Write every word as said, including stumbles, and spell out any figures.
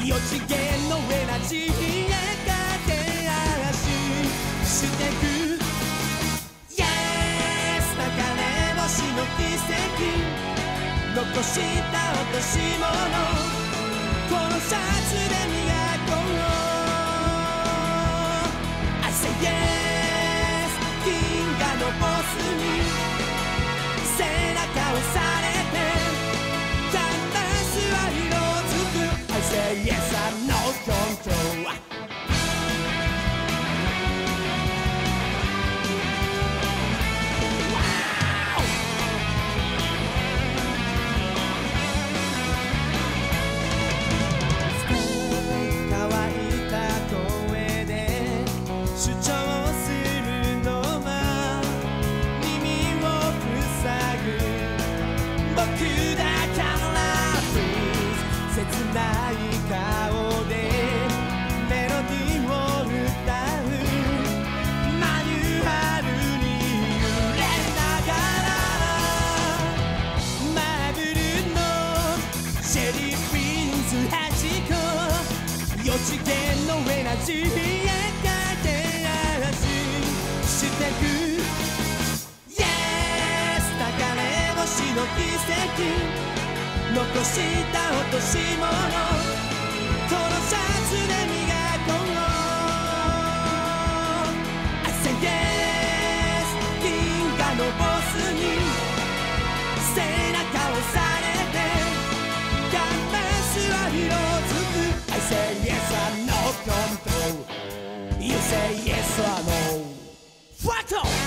次元のエナジーへ駆け足してく Yes 流れ星の奇跡残した落とし物このシャツで磨こう I say yes 銀河のボスに背中を押されてキャンバスは色づく I say yes I'm no control四次元のエナジーへ駆け足してく Yes 流れ星の奇跡残した落とし物このシャツで磨こう I say yes 銀河のボスに背中を押されてキャンバスは色づく I say yes I'm no control You say yes or no Fuck off